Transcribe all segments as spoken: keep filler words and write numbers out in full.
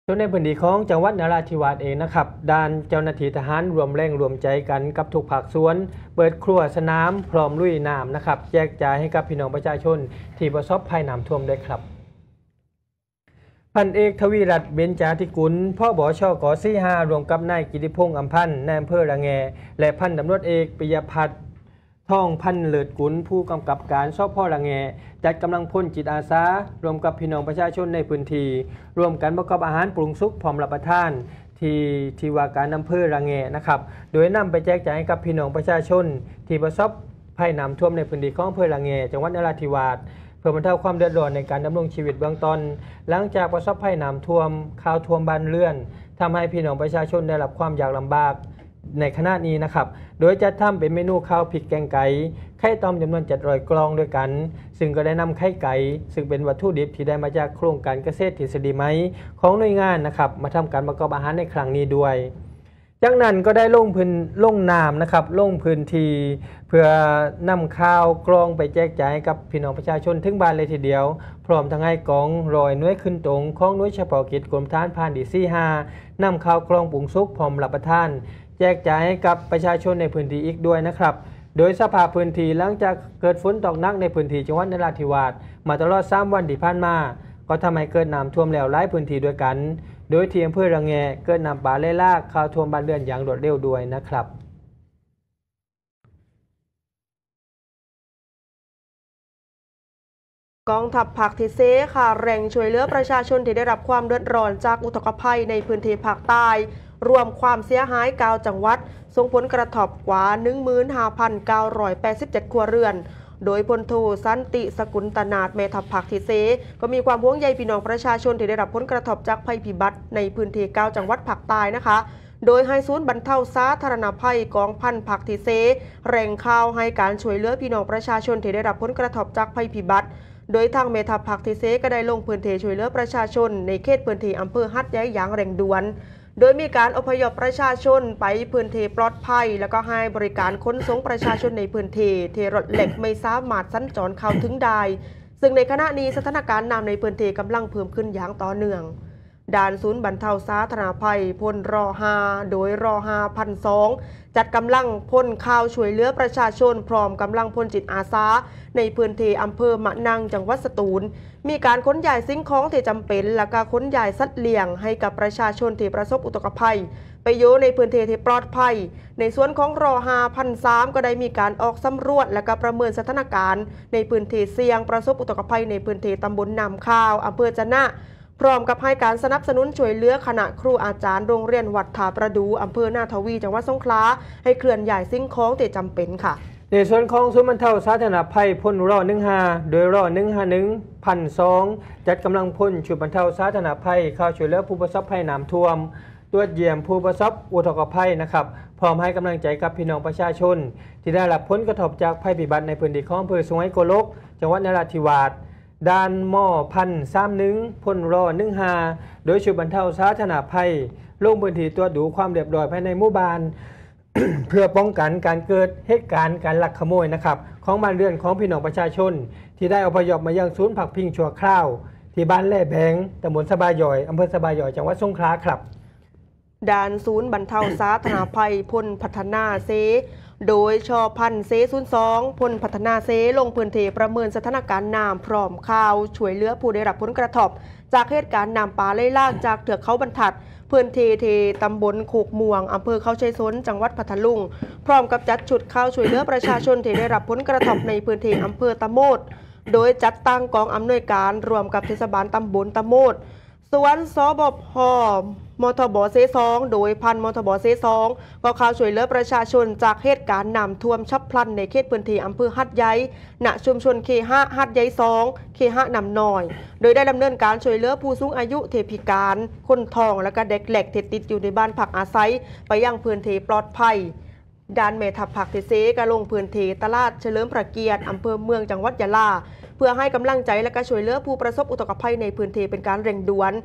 ส่วนในพื้นที่ของจังหวัดนราธิวาสเองนะครับด้านเจ้าหน้าที่ทหารรวมแรงรวมใจกันกับทุกภาคส่วนเปิดครัวสนามพร้อมลุยน้ำนะครับแจกจ่ายให้กับพี่น้องประชาชนที่ประสบภัยน้ำท่วมด้วยครับพันเอกทวีรัตน์เบญจาธิกุลพ่อบชกสี่ห้ารวมกับนายกิติพงษ์อัมพันธ์นายอำเภอระแงและพันตำรวจเอกปิยพัฒน์ท่องพันเลิศกุลผู้กำกับการสพระแงจัดกำลังพลจิตอาสารวมกับพี่น้องประชาชนในพื้นที่รวมกันประกอบอาหารปรุงสุกพร้อมรับประทานที่ที่ว่าการอำเภอระแงนะครับโดยนำไปแจกจ่ายให้กับพี่น้องประชาชนที่ประสบภัยน้ำท่วมในพื้นที่ของอำเภอระแงจังหวัดนราธิวาสเพื่อบรรเทาความเดือดร้อนในการดำรงชีวิตเบื้องต้นหลังจากประสบภัยน้ำท่วมข่าวท่วมบ้านเรือนทำให้พี่น้องประชาชนได้รับความยากลำบากในขณะนี้นะครับโดยจะทำเป็นเมนูข้าวพริกแกงไก่ไข่ต้มจำนวนเจ็ดร้อยกล่องด้วยกันซึ่งก็ได้นำไข่ไก่ซึ่งเป็นวัตถุดิบที่ได้มาจากโครงการเกษตรทฤษฎีไหมของหน่วยงานนะครับมาทำการประกอบอาหารในครั้งนี้ด้วยจากนั้นก็ได้ลงพื้นลงน้ำนะครับลงพื้นที่เพื่อนำข้าวกล่องไปแจกจ่ายกับพี่น้องประชาชนถึงบ้านเลยทีเดียวพร้อมทั้งให้กองรอยน้วยขึ้นตรงของน้วยเฉพาะกิจกรมทหารพรานที่สี่ห้านำข้าวกล่องปรุงสุกพร้อมรับประทานแจกจ่ายให้กับประชาชนในพื้นที่อีกด้วยนะครับโดยสภาพพื้นที่หลังจากเกิดฝนตกหนักในพื้นที่จังหวัดนราธิวาสมาตลอดสามวันที่ผ่านมาก็ทำให้เกิดน้ำท่วมแล้วหลายพื้นที่ด้วยกันโดยที่อำเภอระแงเกิดน้ำป่าไหลหลากเข้าท่วมบ้านเรือนอย่างรวดเร็วด้วยนะครับกองทัพภาคที่เซค่ะแรงช่วยเหลือประชาชนที่ได้รับความเดือดร้อนจากอุทกภัยในพื้นที่ภาคใต้รวมความเสียหายเก้าจังหวัดส่งผลกระทบกว่า หนึ่งหมื่นห้าพันเก้าร้อยแปดสิบเจ็ด ครัวเรือนโดยพลโทสันติสกุลตนาถแม่ทัพภาคที่เซก็มีความห่วงใยพี่น้องประชาชนที่ได้รับผลกระทบจากภัยพิบัติในพื้นที่เก้าจังหวัดภาคใต้นะคะโดยให้ศูนย์บรรเทาสาธารณภัยกองพันภาคที่เซแรงข่าวให้การช่วยเหลือพี่น้องประชาชนที่ได้รับผลกระทบจากภัยพิบัติโดยทางเมทัพภาคที่เซก็ได้ลงพื้นที่ช่วยเหลือประชาชนในเขตพื้นที่อำเภอหัดใหญ่อย่างเร่งด่วนโดยมีการอพยพประชาชนไปพื้นที่ปลอดภัยแล้วก็ให้บริการขนส่งประชาชนในพื้นที่ที่รถเหล็กไม่สามารถสัญจรเข้าถึงได้ซึ่งในขณะนี้สถานการณ์น้ำในพื้นที่กำลังเพิ่มขึ้นอย่างต่อเนื่องด่านศูนย์บรรเทาสาธารณภัยพลรอฮาโดยรอฮาพันสองจัดกำลังพลข่าวช่วยเหลือประชาชนพร้อมกำลังพลจิตอาสาในพื้นที่อำเภอมะนังจังหวัดสตูลมีการขนย้ายสิ่งของที่จำเป็นและการขนย้ายสัตว์เลี้ยงให้กับประชาชนที่ประสบอุทกภัยไปอยู่ในพื้นที่ที่ปลอดภัยในส่วนของรอฮาพันสามก็ได้มีการออกสำรวจและก็ประเมินสถานการณ์ในพื้นที่เสี่ยงประสบอุทกภัยในพื้นที่ตำบลนำข้าวอำเภอจะนะพร้อมกับให้การสนับสนุนช่วยเหลือคณะครูอาจารย์โรงเรียนวัดถาประดูอำเภอนาทวีจังหวัดสงขลาให้เคลื่อนย้ายสิ่งของที่จำเป็นค่ะในส่วนของศูนย์บรรเทาสาธารณภัยพลรอหนึ่งห้าโดยรอหนึ่งห้าหนึ่งพันสองจัดกำลังพลชุดบรรเทาสาธารณภัยเข้าช่วยเหลือผู้ประสบภัยน้ำท่วมตรวจเยี่ยมผู้ประสบอุทกภัยนะครับพร้อมให้กำลังใจกับพี่น้องประชาชนที่ได้รับผลกระทบจากภัยพิบัติในพื้นที่ของอำเภอสุไหงโกลกจังหวัดนราธิวาสด้านหม้อพันสามหนึ่งพลรอหนึ่งห้าโดยชุดบรรเทาสาธารณภัยลงพื้นที่ตรวจดูความเรียบร้อยภายในหมู่บ้าน เพื่อป้องกันการเกิดเหตุการณ์การลักขโมยนะครับของบ้านเรือนของพี่น้องประชาชนที่ได้อพยพมายังศูนย์พักพิงชั่วคราวที่บ้านแล่แบงตำบลสะบายอยอำเภอสะบายอยจังหวัดสงขลาครับด่านศูนย์บรรเทาสาธารณภัยพลพัฒนาเซโดยชอพันเซศูนย์สองพลพัฒนาเซลงพื้นที่ประเมินสถานการณ์น้ำพร้อมข่าวช่วยเหลือผู้ได้รับผลกระทบจากเหตุการณ์น้ำป่าไหลหลากจากเทือกเขาบรรทัดพื้นที่ที่ตำบลโคกม่วงอำเภอเขาชัยสนจังหวัดพัทลุงพร้อมกับจัดชุดข่าวช่วยเหลือประชาชนที่ได้รับผลกระทบในพื้นที่อำเภอตะโมดโดยจัดตั้งกองอำนวยการรวมกับเทศบาลตำบลตะโมดส่วนสบพมทบเซสองโดยพันมทบเซสองก็เข้าช่วยเหลือประชาชนจากเหตุการณ์น้ำท่วมฉับพลันในเขตพื้นที่อำเภอหัดใหญ่ณชุมชนเคหะหัดใหญ่สองเคหะนำหน่อยโดยได้ดำเนินการช่วยเหลือผู้สูงอายุเทพิการคนท้องและก็เด็กเล็กที่ติดอยู่ในบ้านพักอาศัยไปยังพื้นที่ปลอดภัยด้านเมทัพภาคที่เซก็ลงพื้นที่ตลาดเฉลิมพระเกียรติอำเภอเมืองจังหวัดยะลาเพื่อให้กำลังใจและก็ช่วยเหลือผู้ประสบอุทกภัยในพื้นที่เป็นการเร่งด่วน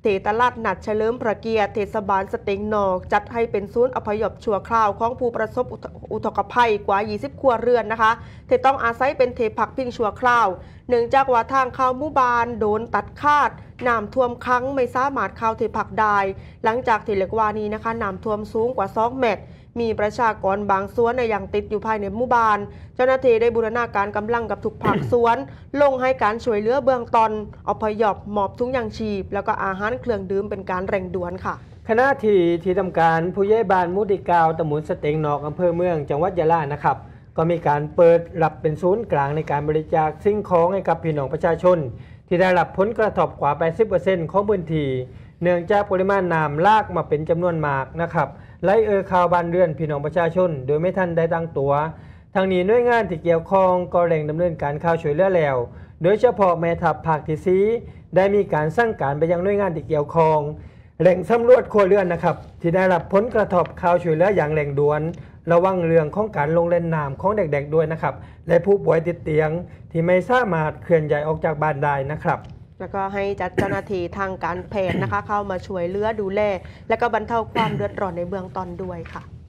เทตลาดนัดเฉลิมพระเกียรติเทศบาลสเต็งนอกจัดให้เป็นศูนย์อพยพชั่วคราวของผู้ประสบอุทกภัยกว่า ยี่สิบ ครัวเรือนนะคะที่ต้องอาศัยเป็นเทพักพิงชั่วคราวเนื่องจากว่าทางเข้าหมู่บ้านโดนตัดขาดน้ำท่วมขังไม่สามารถเข้าเทพักได้หลังจากที่เหล็กวานี้นะคะน้ำท่วมสูงกว่าสองเมตรมีประชากรบางส่วนในยังติดอยู่ภายในหมู่บ้านเจ้าหน้าที่ได้บูรณาการกำลังกับทุกภาคส่วน ลงให้การช่วยเหลือเบื้องต้นอพยพหมอบทุงยางชีพแล้วก็อาหารเครื่องดื่มเป็นการเร่งด่วนค่ะคณะที่ที่ทำการผู้ใหญ่บ้านมุติกาวตำบลสเต็งนอกอำเภอเมืองจังหวัดยะลานะครับก็มีการเปิดรับเป็นศูนย์กลางในการบริจาคสิ่งของให้กับพี่น้องประชาชนที่ได้รับผลกระทบกว่า แปดสิบเปอร์เซ็นต์ ของพื้นที่เนื่องจากปริมาณน้ำลากมาเป็นจำนวนมากนะครับไหลเอ่อเข้าบ้านเรือนพี่น้องประชาชนโดยไม่ทันได้ตั้งตัวทางนี้หน่วยงานที่เกี่ยวข้องก็เร่งดำเนินการเข้าช่วยเหลือแล้วโดยเฉพาะแม่ทัพภาคที่สี่ได้มีการสั่งการไปยังหน่วยงานที่เกี่ยวข้องเร่งสำรวจครัวเรือนนะครับที่ได้รับผลกระทบเข้าช่วยเหลืออย่างเร่งด่วนระวังเรื่องของการลงเล่นน้ำของเด็กๆด้วยนะครับและผู้ป่วยติดเตียงที่ไม่สามารถเคลื่อนย้ายออกจากบ้านได้นะครับแล้วก็ให้จัดเจ้าหน้าที่ทางการแพทย์นะคะเข้ามาช่วยเหลือดูแลและก็บรรเทาความเดือดร้อนในเบื้องต้นด้วยค่ะ